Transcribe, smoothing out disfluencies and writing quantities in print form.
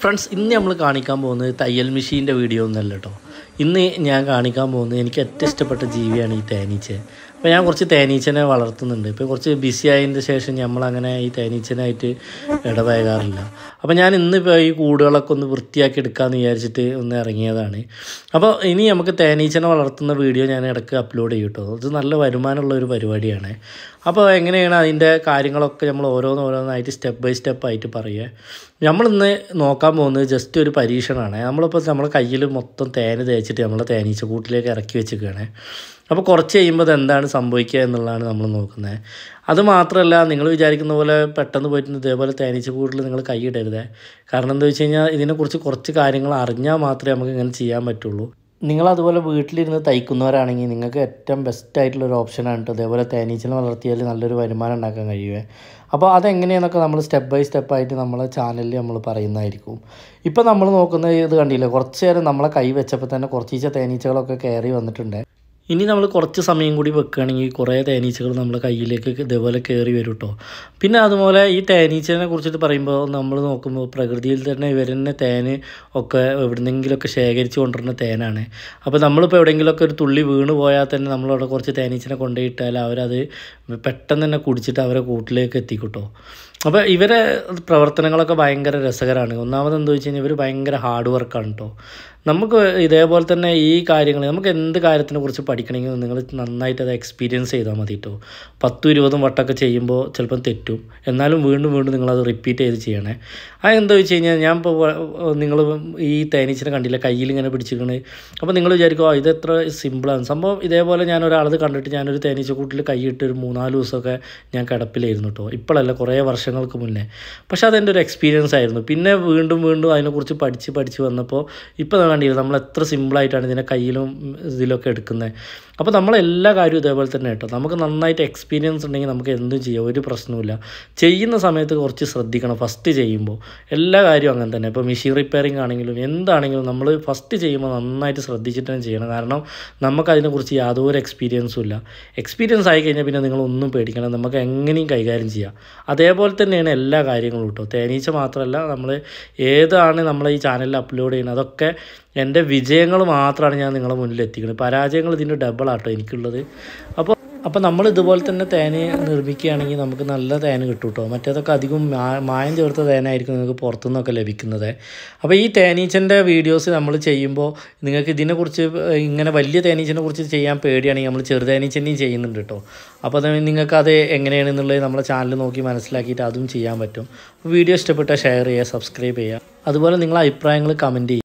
Friends, ഇന്ന് നമ്മൾ കാണിക്കാൻ പോകുന്നത് തയ്യൽ മെഷീൻ്റെ വീഡിയോ ഒന്നല്ല കേട്ടോ. ഇന്ന് ഞാൻ കാണിക്കാൻ പോകുന്നത് എനിക്ക് ഏറ്റവും ഇഷ്ടപ്പെട്ട ജീവിയാണ് ഈ തേനീച്ച. അപ്പോൾ ഞാൻ കുറച്ച് തേനീച്ചനെ വളർത്തുന്നുണ്ട്. ഇപ്പോൾ കുറച്ച് ബിസി ആയതിൻ്റെ ശേഷം നമ്മളങ്ങനെ ഈ തേനീച്ചനായിട്ട് ഇടപഴകാറില്ല. അപ്പോൾ ഞാൻ ഇന്നിപ്പോൾ ഈ കൂടുകളൊക്കെ ഒന്ന് വൃത്തിയാക്കി എടുക്കാമെന്ന് വിചാരിച്ചിട്ട് ഒന്ന് ഇറങ്ങിയതാണ്. അപ്പോൾ ഇനി നമുക്ക് തേനീച്ചനെ വളർത്തുന്ന വീഡിയോ ഞാൻ ഇടയ്ക്ക് അപ്ലോഡ് ചെയ്യും കേട്ടോ. ഇത് നല്ല വരുമാനമുള്ള ഒരു പരിപാടിയാണ്. അപ്പോൾ എങ്ങനെയാണ് അതിൻ്റെ കാര്യങ്ങളൊക്കെ നമ്മൾ ഓരോന്നായിട്ട് സ്റ്റെപ്പ് ബൈ സ്റ്റെപ്പായിട്ട് പറയുക. നമ്മളിന്ന് നോക്കാൻ പോകുന്നത് ജസ്റ്റ് ഒരു പരീക്ഷണമാണ്. നമ്മളിപ്പോൾ നമ്മുടെ കയ്യിൽ മൊത്തം തേന് തേച്ചിട്ട് നമ്മളെ തേനീച്ച കൂട്ടിലേക്ക് ഇറക്കി വെച്ചിരിക്കുകയാണ്. അപ്പോൾ കുറച്ച് കഴിയുമ്പോൾ എന്താണ് സംഭവിക്കുക എന്നുള്ളതാണ് നമ്മൾ നോക്കുന്നത്. അതുമാത്രമല്ല, നിങ്ങൾ വിചാരിക്കുന്ന പോലെ പെട്ടെന്ന് പോയിട്ട് ഇതേപോലെ തേനീച്ച കൂട്ടിൽ നിങ്ങൾ കൈയിടരുത്. കാരണം എന്താ വെച്ച് കഴിഞ്ഞാൽ ഇതിനെക്കുറിച്ച് കുറച്ച് കാര്യങ്ങൾ അറിഞ്ഞാൽ മാത്രമേ നമുക്ക് ഇങ്ങനെ ചെയ്യാൻ പറ്റുള്ളൂ. നിങ്ങളതുപോലെ വീട്ടിലിരുന്ന് തയ്ക്കുന്നവരാണെങ്കിൽ നിങ്ങൾക്ക് ഏറ്റവും ബെസ്റ്റായിട്ടുള്ളൊരു ഓപ്ഷനാണ് കേട്ടോ. അതേപോലെ തേനീച്ചനെ വളർത്തിയാൽ നല്ലൊരു വരുമാനം ഉണ്ടാക്കാൻ കഴിയുമേ. അപ്പോൾ അതെങ്ങനെയെന്നൊക്കെ നമ്മൾ സ്റ്റെപ്പ് ബൈ സ്റ്റെപ്പായിട്ട് നമ്മളെ ചാനലിൽ നമ്മൾ പറയുന്നതായിരിക്കും. ഇപ്പോൾ നമ്മൾ നോക്കുന്ന ഇത് കണ്ടില്ലേ, കുറച്ച് നേരം നമ്മളെ കൈ വെച്ചപ്പോൾ തന്നെ കുറച്ച് തേനീച്ചകളൊക്കെ കയറി വന്നിട്ടുണ്ട്. ഇനി നമ്മൾ കുറച്ച് സമയം കൂടി വെക്കുകയാണെങ്കിൽ കുറേ തേനീച്ചകൾ നമ്മളെ കയ്യിലേക്ക് ഇതേപോലെ കയറി വരും കേട്ടോ. പിന്നെ അതുപോലെ ഈ തേനീച്ചനെ കുറിച്ചിട്ട് പറയുമ്പോൾ നമ്മൾ നോക്കുമ്പോൾ പ്രകൃതിയിൽ തന്നെ ഇവർ തന്നെ തേന് ഒക്കെ എവിടെന്നെങ്കിലുമൊക്കെ ശേഖരിച്ച് കൊണ്ടുവരുന്ന തേനാണ്. അപ്പോൾ നമ്മളിപ്പോൾ എവിടെയെങ്കിലുമൊക്കെ ഒരു തുള്ളി വീണ് പോയാൽ തന്നെ നമ്മളവിടെ കുറച്ച് തേനീച്ചനെ കൊണ്ടുപോയിട്ടാൽ അവരത് പെട്ടെന്ന് തന്നെ കുടിച്ചിട്ട് അവരെ കൂട്ടിലേക്ക് എത്തിക്കും. അപ്പോൾ ഇവരെ പ്രവർത്തനങ്ങളൊക്കെ ഭയങ്കര രസകരമാണ്. ഒന്നാമത് എന്താ വെച്ച് കഴിഞ്ഞാൽ ഇവർ ഭയങ്കര ഹാർഡ് വർക്കാണ് കേട്ടോ. നമുക്ക് ഇതേപോലെ തന്നെ ഈ കാര്യങ്ങൾ നമുക്ക് എന്ത് കാര്യത്തിനെ കുറിച്ച് പഠിക്കണമെങ്കിൽ നിങ്ങൾ നന്നായിട്ട് അത് എക്സ്പീരിയൻസ് ചെയ്താൽ മതി കേട്ടോ. 10-20 വട്ടമൊക്കെ ചെയ്യുമ്പോൾ ചിലപ്പം തെറ്റും, എന്നാലും വീണ്ടും നിങ്ങളത് റിപ്പീറ്റ് ചെയ്ത് ചെയ്യണേ. അതെന്താ വെച്ച് കഴിഞ്ഞാൽ ഞാൻ ഇപ്പോൾ നിങ്ങൾ ഈ തേനീച്ചനെ കണ്ടില്ല കയ്യിൽ ഇങ്ങനെ പിടിച്ചിരിക്കണേ. അപ്പോൾ നിങ്ങൾ വിചാരിക്കും ഇത് എത്ര സിമ്പിളാണ് സംഭവം. ഇതേപോലെ ഞാൻ ഒരാളത് കണ്ടിട്ട് ഞാനൊരു തേനീച്ചക്കൂട്ടിൽ കൈയിട്ട് ഒരു 3-4 ദിവസമൊക്കെ ഞാൻ കിടപ്പിലായിരുന്നു കേട്ടോ. ഇപ്പോഴല്ല, കുറേ വർഷങ്ങൾക്ക് മുന്നേ. പക്ഷേ അതെൻ്റെ ഒരു എക്സ്പീരിയൻസ് ആയിരുന്നു. പിന്നെ വീണ്ടും അതിനെക്കുറിച്ച് പഠിച്ച് വന്നപ്പോൾ ഇപ്പോൾ കണ്ടില്ല നമ്മൾ എത്ര സിമ്പിളായിട്ടാണ് ഇതിനെ കയ്യിലും ഇതിലൊക്കെ എടുക്കുന്നത്. അപ്പോൾ നമ്മളെല്ലാ കാര്യവും ഇതേപോലെ തന്നെ കേട്ടോ. നമുക്ക് നന്നായിട്ട് എക്സ്പീരിയൻസ് ഉണ്ടെങ്കിൽ നമുക്ക് എന്തും ചെയ്യാം, ഒരു പ്രശ്നവുമില്ല. ചെയ്യുന്ന സമയത്ത് കുറച്ച് ശ്രദ്ധിക്കണം. ഫസ്റ്റ് ചെയ്യുമ്പോൾ എല്ലാ കാര്യവും അങ്ങനെ തന്നെ. ഇപ്പോൾ മെഷീൻ റിപ്പയറിങ് ആണെങ്കിലും എന്താണെങ്കിലും നമ്മൾ ഫസ്റ്റ് ചെയ്യുമ്പോൾ നന്നായിട്ട് ശ്രദ്ധിച്ചിട്ട് തന്നെ ചെയ്യണം. കാരണം നമുക്കതിനെക്കുറിച്ച് യാതൊരു എക്സ്പീരിയൻസും ഇല്ല. എക്സ്പീരിയൻസ് ആയി കഴിഞ്ഞാൽ പിന്നെ നിങ്ങളൊന്നും പേടിക്കണം, നമുക്ക് എങ്ങനെയും കൈകാര്യം ചെയ്യാം. അതേപോലെ തന്നെയാണ് എല്ലാ കാര്യങ്ങളും കേട്ടോ. തേനീച്ച മാത്രമല്ല, നമ്മൾ ഏതാണ് നമ്മൾ ഈ ചാനലിൽ അപ്ലോഡ് ചെയ്യുന്നത് അതൊക്കെ എൻ്റെ വിജയങ്ങൾ മാത്രമാണ് ഞാൻ നിങ്ങളെ മുന്നിൽ എത്തിക്കുന്നത്. പരാജയങ്ങൾ ഇതിൻ്റെ ഡബിളാട്ടോ എനിക്കുള്ളത്. അപ്പോൾ നമ്മൾ ഇതുപോലെ തന്നെ തേന് നിർമ്മിക്കുകയാണെങ്കിൽ നമുക്ക് നല്ല തേന് കിട്ടും കേട്ടോ. മറ്റേതൊക്കെ അധികം മായം ചേർത്ത തേനായിരിക്കും നിങ്ങൾക്ക് പുറത്തുനിന്നൊക്കെ ലഭിക്കുന്നത്. അപ്പോൾ ഈ തേനീച്ചൻ്റെ വീഡിയോസ് നമ്മൾ ചെയ്യുമ്പോൾ നിങ്ങൾക്ക് ഇതിനെക്കുറിച്ച് ഇങ്ങനെ വലിയ തേനീച്ചനെ കുറിച്ച് ചെയ്യാൻ പേടിയാണെങ്കിൽ നമ്മൾ ചെറുതേനീച്ചനെയും ചെയ്യുന്നുണ്ട് കേട്ടോ. അപ്പോൾ അത് നിങ്ങൾക്കത് എങ്ങനെയാണെന്നുള്ളത് നമ്മളെ ചാനൽ നോക്കി മനസ്സിലാക്കിയിട്ട് അതും ചെയ്യാൻ പറ്റും. വീഡിയോ ഇഷ്ടപ്പെട്ടാൽ ഷെയർ ചെയ്യുക, സബ്സ്ക്രൈബ് ചെയ്യുക. അതുപോലെ നിങ്ങളെ അഭിപ്രായങ്ങൾ കമൻറ്റ് ചെയ്യുക.